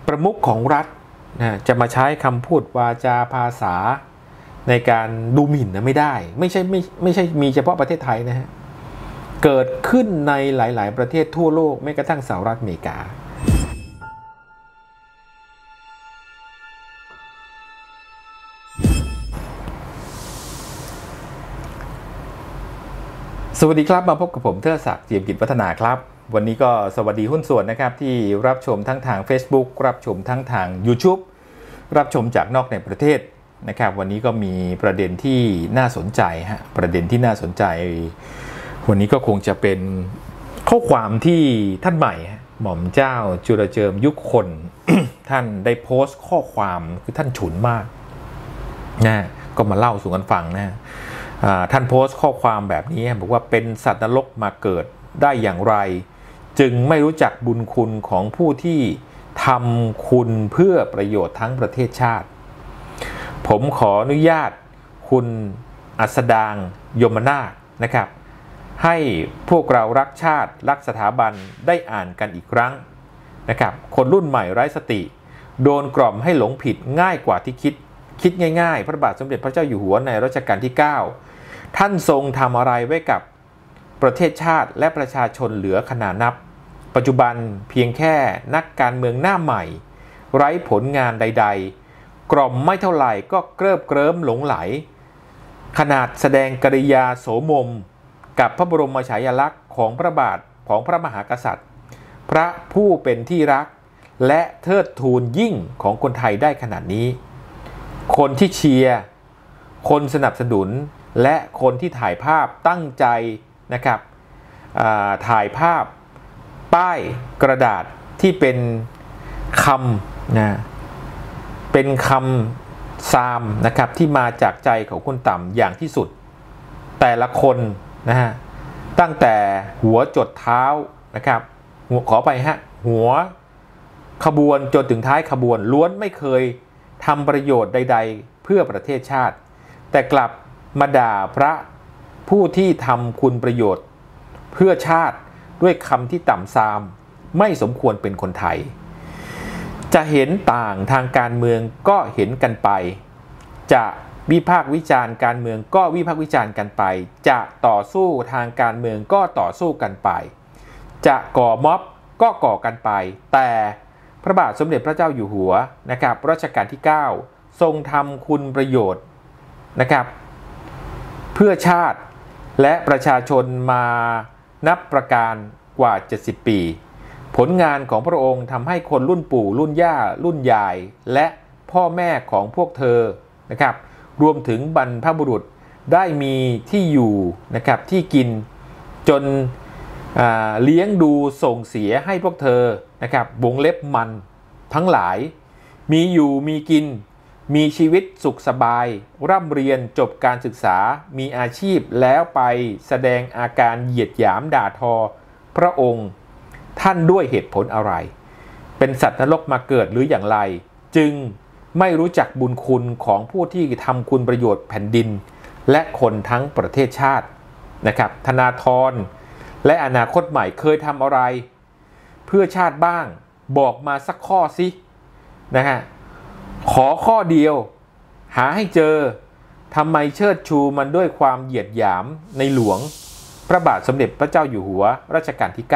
ประมุขของรัฐจะมาใช้คำพูดวาจาภาษาในการดูหมิ่นนะไม่ได้ไม่ใช่มีเฉพาะประเทศไทยนะฮะเกิดขึ้นในหลายๆประเทศทั่วโลกแม้กระทั่งสหรัฐอเมริกาสวัสดีครับมาพบกับผมเทิดศักดิ์ เจียมกิจวัฒนาครับวันนี้ก็สวัสดีหุ้นส่วนนะครับที่รับชมทั้งทาง Facebook รับชมทั้งทาง YouTube รับชมจากนอกในประเทศนะครับวันนี้ก็มีประเด็นที่น่าสนใจฮะประเด็นที่น่าสนใจวันนี้ก็คงจะเป็นข้อความที่ท่านใหม่หม่อมเจ้าจุลเจิมยุคคน ท่านได้โพสต์ข้อความคือท่านฉุนมากนะก็มาเล่าสู่กันฟังนะท่านโพสต์ข้อความแบบนี้บอกว่าเป็นสัตว์นรกมาเกิดได้อย่างไรจึงไม่รู้จักบุญคุณของผู้ที่ทำคุณเพื่อประโยชน์ทั้งประเทศชาติผมขออนุญาตคุณอัสดางยมนาคนะครับให้พวกเรารักชาติรักสถาบันได้อ่านกันอีกครั้งนะครับคนรุ่นใหม่ไร้สติโดนกล่อมให้หลงผิดง่ายกว่าที่คิดง่ายๆพระบาทสมเด็จพระเจ้าอยู่หัวในรัชกาลที่9ท่านทรงทำอะไรไว้กับประเทศชาติและประชาชนเหลือขนานับปัจจุบันเพียงแค่นักการเมืองหน้าใหม่ไร้ผลงานใดๆกล่อมไม่เท่าไหร่ก็เกริมหลงไหลขนาดแสดงกริยาโสมมกับพระบรมฉายาลักษณ์ของพระบาทของพระมหากษัตริย์พระผู้เป็นที่รักและเทิดทูนยิ่งของคนไทยได้ขนาดนี้คนที่เชียร์คนสนับสนุนและคนที่ถ่ายภาพตั้งใจนะครับถ่ายภาพป้ายกระดาษที่เป็นคำนะเป็นคำซามนะครับที่มาจากใจของคนต่ำอย่างที่สุดแต่ละคนนะฮะตั้งแต่หัวจดเท้านะครับขอไปฮะหัวขบวนจนถึงท้ายขบวนล้วนไม่เคยทำประโยชน์ใดๆเพื่อประเทศชาติแต่กลับมาด่าพระผู้ที่ทำคุณประโยชน์เพื่อชาติด้วยคำที่ต่ำทรามไม่สมควรเป็นคนไทยจะเห็นต่างทางการเมืองก็เห็นกันไปจะวิพากษ์วิจารณ์การเมืองก็วิพากษ์วิจารณ์กันไปจะต่อสู้ทางการเมืองก็ต่อสู้กันไปจะก่อม็อบก็ก่อกันไปแต่พระบาทสมเด็จพระเจ้าอยู่หัวนะครับรัชกาลที่9ทรงทำคุณประโยชน์นะครับเพื่อชาติและประชาชนมานับประการกว่า70ปีผลงานของพระองค์ทำให้คนรุ่นปู่รุ่นย่ารุ่นยายและพ่อแม่ของพวกเธอนะครับรวมถึงบรรพบุรุษได้มีที่อยู่นะครับที่กินจนเลี้ยงดูส่งเสียให้พวกเธอนะครับวงเล็บมันทั้งหลายมีอยู่มีกินมีชีวิตสุขสบายร่ำเรียนจบการศึกษามีอาชีพแล้วไปแสดงอาการเหยียดหยามด่าทอพระองค์ท่านด้วยเหตุผลอะไรเป็นสัตว์นรกมาเกิดหรืออย่างไรจึงไม่รู้จักบุญคุณของผู้ที่ทำคุณประโยชน์แผ่นดินและคนทั้งประเทศชาตินะครับธนาธรและอนาคตใหม่เคยทำอะไรเพื่อชาติบ้างบอกมาสักข้อสินะฮะขอข้อเดียวหาให้เจอทำไมเชิดชูมันด้วยความเหยียดหยามในหลวงพระบาทสมเด็จพระเจ้าอยู่หัวรัชกาลที่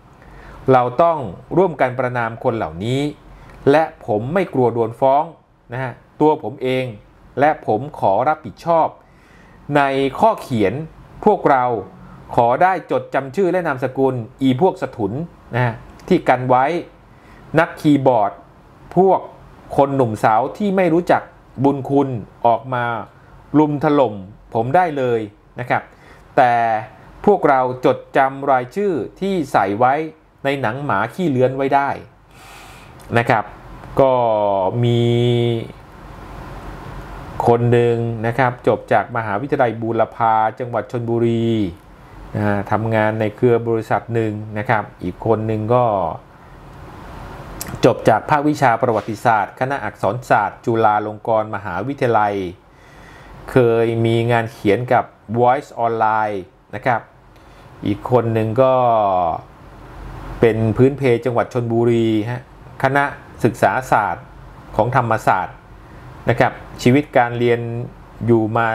9เราต้องร่วมกันประณามคนเหล่านี้และผมไม่กลัวโดนฟ้องนะฮะตัวผมเองและผมขอรับผิดชอบในข้อเขียนพวกเราขอได้จดจำชื่อและนามสกุลอีพวกสถุนนะฮะที่กันไว้นักคีย์บอร์ดพวกคนหนุ่มสาวที่ไม่รู้จักบุญคุณออกมาลุมถล่มผมได้เลยนะครับแต่พวกเราจดจำรายชื่อที่ใส่ไว้ในหนังหมาขี้เลื้อนไว้ได้นะครับก็มีคนหนึ่งนะครับจบจากมหาวิทยาลัยบูรพาจังหวัดชลบุรีทำงานในเครือบริษัทหนึ่งนะครับอีกคนหนึ่งก็จบจากภาควิชาประวัติศาสตร์คณะอักษรศาสตร์จุฬาลงกรณ์มหาวิทยาลัยเคยมีงานเขียนกับ Voice Online นะครับอีกคนหนึ่งก็เป็นพื้นเพจังหวัดชลบุรีฮะคณะศึกษาศาสตร์ของธรรมศาสตร์นะครับชีวิตการเรียนอยู่มา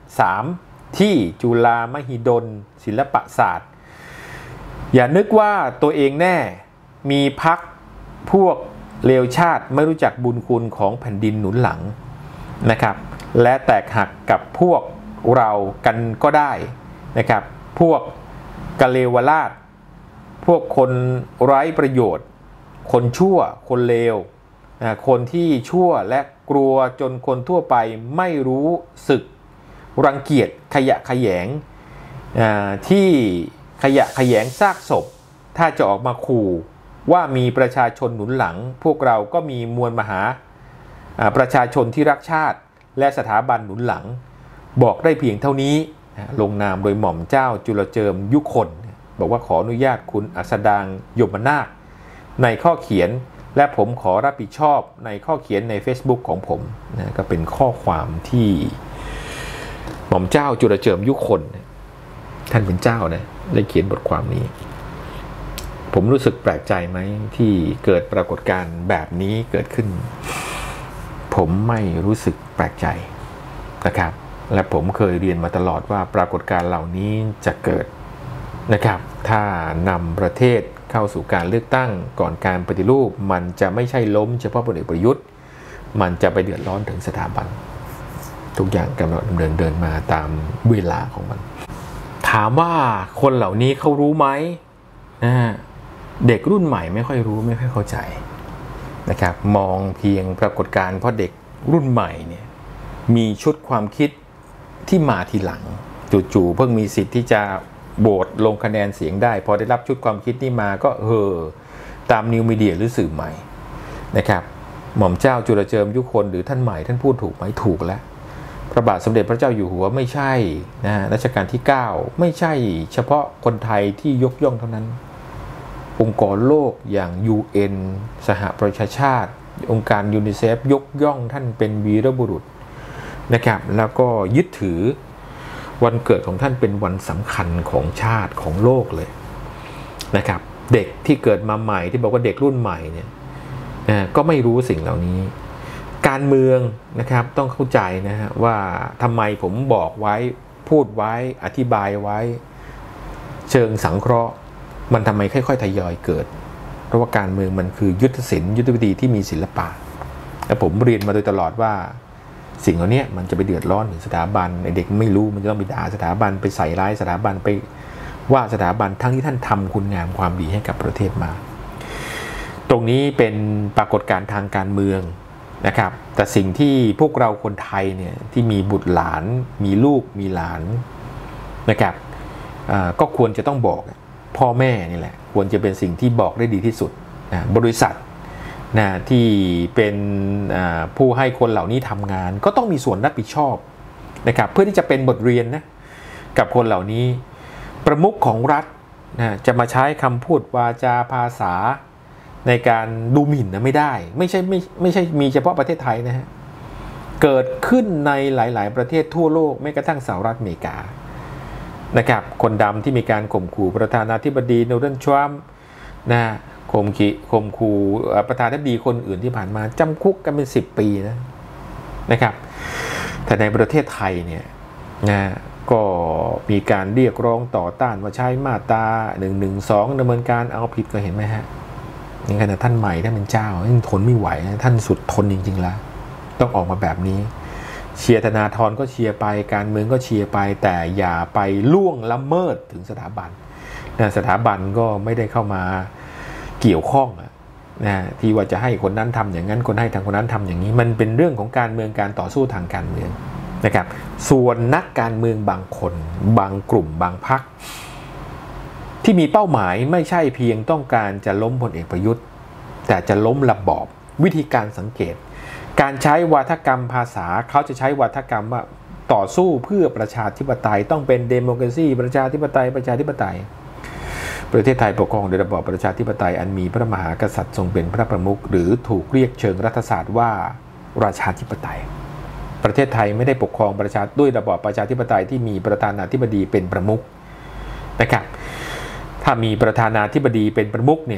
3ที่จุฬามหิดลศิลปศาสตร์อย่านึกว่าตัวเองแน่มีพรรคพวกเลวชาติไม่รู้จักบุญคุณของแผ่นดินหนุนหลังนะครับและแตกหักกับพวกเรากันก็ได้นะครับพวกกะเลวราชพวกคนไร้ประโยชน์คนชั่วคนเลวคนที่ชั่วและกลัวจนคนทั่วไปไม่รู้สึกรังเกียจขยะแขยงที่ขยะแขยงซากศพถ้าจะออกมาขู่ว่ามีประชาชนหนุนหลังพวกเราก็มีมวลมหาประชาชนที่รักชาติและสถาบันหนุนหลังบอกได้เพียงเท่านี้ลงนามโดยหม่อมเจ้าจุลเจิมยุคนบอกว่าขออนุญาตคุณอัสดางยมนาถในข้อเขียนและผมขอรับผิดชอบในข้อเขียนใน Facebook ของผมนะก็เป็นข้อความที่หม่อมเจ้าจุลเจิมยุคนท่านเป็นเจ้านะได้เขียนบทความนี้ผมรู้สึกแปลกใจไหมที่เกิดปรากฏการณ์แบบนี้เกิดขึ้นผมไม่รู้สึกแปลกใจนะครับและผมเคยเรียนมาตลอดว่าปรากฏการณ์เหล่านี้จะเกิดนะครับถ้านำประเทศเข้าสู่การเลือกตั้งก่อนการปฏิรูปมันจะไม่ใช่ล้มเฉพาะพลเอกประยุทธ์มันจะไปเดือดร้อนถึงสถาบันทุกอย่างกำลังดำเนินมาตามเวลาของมันถามว่าคนเหล่านี้เขารู้ไหมเด็กรุ่นใหม่ไม่ค่อยรู้ไม่ค่อยเข้าใจนะครับมองเพียงปรากฏการณ์เพราะเด็กรุ่นใหม่เนี่ยมีชุดความคิดที่มาทีหลังจู่ๆเพิ่งมีสิทธิ์ที่จะโหวตลงคะแนนเสียงได้พอได้รับชุดความคิดนี้มาก็ตามนิวมีเดียหรือสื่อใหม่นะครับหม่อมเจ้าจุลเจิมยุคนหรือท่านใหม่ท่านพูดถูกไหมถูกแล้วพระบาทสมเด็จพระเจ้าอยู่หัวไม่ใช่นะรัชกาลที่9ไม่ใช่เฉพาะคนไทยที่ยกย่องเท่านั้นองค์กรโลกอย่าง UN สหประชาชาติองค์การยูนิเซฟยกย่องท่านเป็นวีรบุรุษนะครับแล้วก็ยึดถือวันเกิดของท่านเป็นวันสำคัญของชาติของโลกเลยนะครับเด็กที่เกิดมาใหม่ที่บอกว่าเด็กรุ่นใหม่เนี่ยก็ไม่รู้สิ่งเหล่านี้การเมืองนะครับต้องเข้าใจนะฮะว่าทำไมผมบอกไว้พูดไว้อธิบายไว้เชิงสังเคราะห์มันทำไมค่อยๆทยอยเกิดเพราะว่าการเมืองมันคือยุทธศิลป์ยุทธวิธีที่มีศิลปะและผมเรียนมาโดยตลอดว่าสิ่งเหล่านี้มันจะไปเดือดร้อนถึงสถาบันเด็กไม่รู้มันจะต้องไปด่าสถาบันไปใส่ร้ายสถาบันไปว่าสถาบันทั้งที่ท่านทำคุณงามความดีให้กับประเทศมาตรงนี้เป็นปรากฏการณ์ทางการเมืองนะครับแต่สิ่งที่พวกเราคนไทยเนี่ยที่มีบุตรหลานมีลูกมีหลานนะครับก็ควรจะต้องบอกพ่อแม่นี่แหละควรจะเป็นสิ่งที่บอกได้ดีที่สุดบริษัทที่เป็นผู้ให้คนเหล่านี้ทำงานก็ต้องมีส่วนรับผิดชอบนะครับเพื่อที่จะเป็นบทเรียนนะกับคนเหล่านี้ประมุขของรัฐจะมาใช้คำพูดวาจาภาษาในการดูหมิ่นนะไม่ได้ไม่ใช่มีเฉพาะประเทศไทยนะฮะเกิดขึ้นในหลายๆประเทศทั่วโลกแม้กระทั่งสหรัฐอเมริกานะครับคนดำที่มีการข่มขู่ประธานาธิบดีโดนัลด์ทรัมป์ข่มขู่ประธานาธิบดีคนอื่นที่ผ่านมาจำคุกกันเป็น10 ปีนะครับแต่ในประเทศไทยเนี่ยก็มีการเรียกร้องต่อต้านว่าใช้มาตรา112ดำเนินการเอาผิดก็เห็นไหมฮะนี่ขณะท่านใหม่ท่านเป็นเจ้าท่านทนไม่ไหวท่านสุดทนจริงๆแล้วต้องออกมาแบบนี้เชียร์ธนาธรก็เชียร์ไปการเมืองก็เชียร์ไปแต่อย่าไปล่วงละเมิดถึงสถาบันสถาบันก็ไม่ได้เข้ามาเกี่ยวข้องที่ว่าจะให้คนนั้นทำอย่างนั้นคนให้ทางคนนั้นทำอย่างนี้มันเป็นเรื่องของการเมืองการต่อสู้ทางการเมืองนะครับส่วนนักการเมืองบางคนบางกลุ่มบางพรรคที่มีเป้าหมายไม่ใช่เพียงต้องการจะล้มพลเอกประยุทธ์แต่จะล้มระบอบวิธีการสังเกตการใช้วาทกรรมภาษาเขาจะใช้วาทกรรมว่าต่อสู้เพื่อประชาธิปไตยต้องเป็นเดโมแครซีประชาธิปไตยประชาธิปไตยประเทศไทยปกครองโดยระบอบประชาธิปไตยอันมีพระมหากษัตริย์ทรงเป็นพระประมุขหรือถูกเรียกเชิงรัฐศาสตร์ว่าราชาธิปไตยประเทศไทยไม่ได้ปกครองด้วยระบอบประชาธิปไตยที่มีประธานาธิบดีเป็นประมุขนะครับถ้ามีประธานาธิบดีเป็นประมุขเนี่ย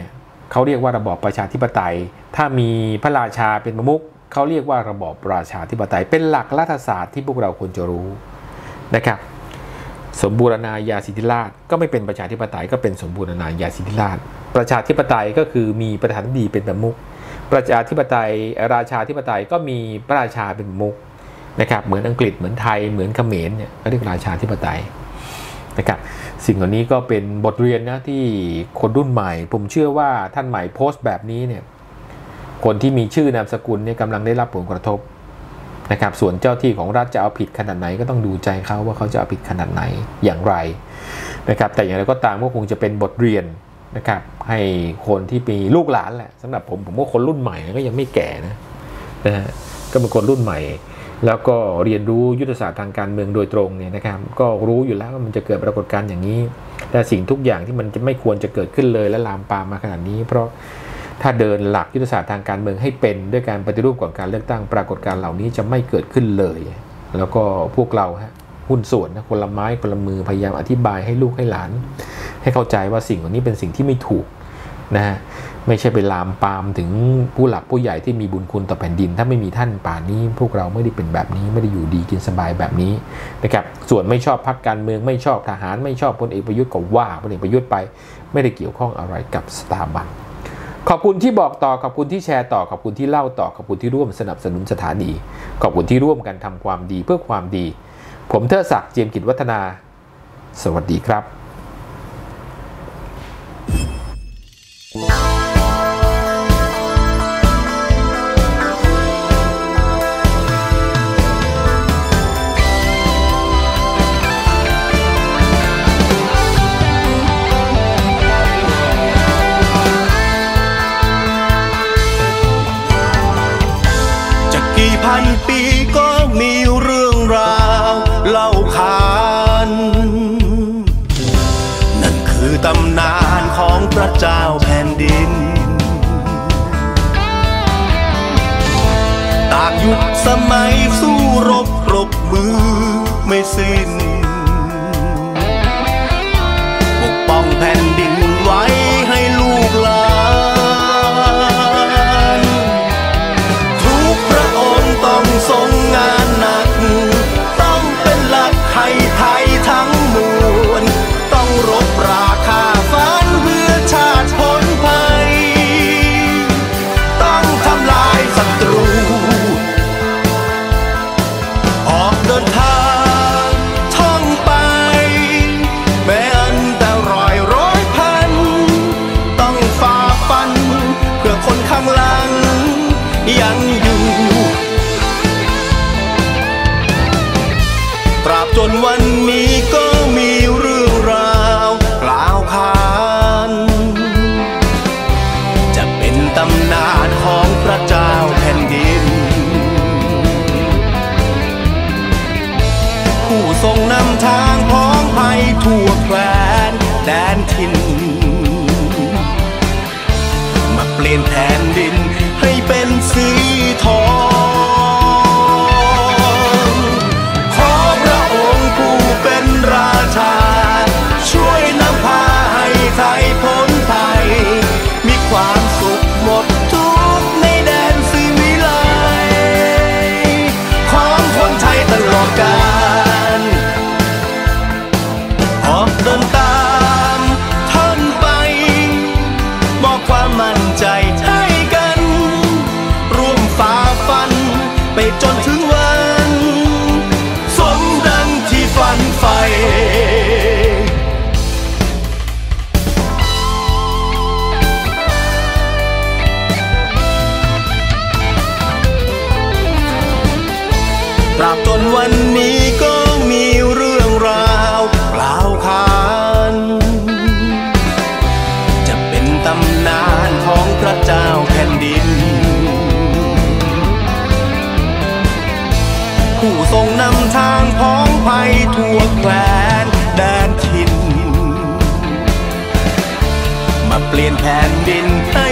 เขาเรียกว่าระบอบประชาธิปไตยถ้ามีพระราชาเป็นประมุขเขาเรียกว่าระบอบราชาธิปไตยเป็นหลักรัฐศาสตร์ที่พวกเราควรจะรู้นะครับสมบูรณาญาสิทธิราชย์ก็ไม่เป็นประชาธิปไตยก็เป็นสมบูรณาญาสิทธิราชย์ประชาธิปไตยก็คือมีประธานาธิบดีเป็นประมุขประชาธิปไตยราชาธิปไตยก็มีพระราชาเป็นประมุขนะครับเหมือนอังกฤษเหมือนไทยเหมือนเขมรเนี่ยก็เรียกราชาธิปไตยนะครับสิ่งเหล่านี้ก็เป็นบทเรียนนะที่คนรุ่นใหม่ผมเชื่อว่าท่านใหม่โพสต์แบบนี้เนี่ยคนที่มีชื่อนามสกุลเนี่ยกำลังได้รับผลกระทบนะครับส่วนเจ้าที่ของรัฐจะเอาผิดขนาดไหนก็ต้องดูใจเขาว่าเขาจะเอาผิดขนาดไหนอย่างไรนะครับแต่อย่างไรก็ตามก็คงจะเป็นบทเรียนนะครับให้คนที่มีลูกหลานแหละสำหรับผมว่าคนรุ่นใหม่ก็ยังไม่แก่นะฮะก็เป็นคนรุ่นใหม่แล้วก็เรียนรู้ยุทธศาสตร์ทางการเมืองโดยตรงเนี่ยนะครับก็รู้อยู่แล้วว่ามันจะเกิดปรากฏการณ์อย่างนี้แต่สิ่งทุกอย่างที่มันจะไม่ควรจะเกิดขึ้นเลยและลามปามมาขนาดนี้เพราะถ้าเดินหลักยุทธศาสตร์ทางการเมืองให้เป็นด้วยการปฏิรูปก่อนการเลือกตั้งปรากฏการณ์เหล่านี้จะไม่เกิดขึ้นเลยแล้วก็พวกเราหุ้นส่วนนะคนละไม้คนละมือพยายามอธิบายให้ลูกให้หลานให้เข้าใจว่าสิ่งเหล่านี้เป็นสิ่งที่ไม่ถูกนะฮะไม่ใช่ไปลามปามถึงผู้หลักผู้ใหญ่ที่มีบุญคุณต่อแผ่นดินถ้าไม่มีท่านป่านนี้พวกเราไม่ได้เป็นแบบนี้ไม่ได้อยู่ดีกินสบายแบบนี้นะครับส่วนไม่ชอบพรรคการเมืองไม่ชอบทหารไม่ชอบพลเอกประยุทธ์ก็ว่าพลเอกประยุทธ์ไปไม่ได้เกี่ยวข้องอะไรกับสถาบันขอบคุณที่บอกต่อขอบคุณที่แชร์ต่อขอบคุณที่เล่าต่อขอบคุณที่ร่วมสนับสนุนสถานีขอบคุณที่ร่วมกันทำความดีเพื่อความดีผมเทิดศักดิ์ เจียมกิจวัฒนาสวัสดีครับกี่พันปีก็มีเรื่องราวเล่าขานนั่นคือตำนานของพระเจ้าแผ่นดินต่างยุคสมัยสู้รบปรบมือไม่สิ้นปกป้องแผ่นดินไว้ให้ลูกหลานต้องทรงงานหนักต้องเป็นหลักให้ไทยทั้งมวลต้องรบราคาฟันเพื่อชาติพ้นภัยต้องทำลายศัตรูออกเดินทางท่องไปแม้อันตรายร้อยพันต้องฝ่าฟันเพื่อคนข้างหลังยังอยู่ตราบจนวันนี้ก็มีเรื่องราวกล่าวขานจะเป็นตำนานของพระเจ้าแผ่นดินผู้ทรงนำทางพ้องภัยทั่วแคว้นแดนถิ่นมาเปลี่ยนแผ่นดินให้เป็นสีทองราชาช่วยนำพาให้ไทยพ้นภัยมีความสุขหมดทุกในแดนสิวิไลของคนไทยตลอดกาลออกเดินตามท่านไปมอบความมั่นใจให้กันร่วมฝ่าฟันไปจนถึงวันสมดังที่ฝันใฝ่ตราบจนวันนี้ก็มีเรื่องราวกล่าวขานจะเป็นตำนานของพระเจ้าแผ่นดินผู้ทรงนำทางพ้องภัยทั่วแคว้นแดนถิ่นมาเปลี่ยนแผ่นดินให้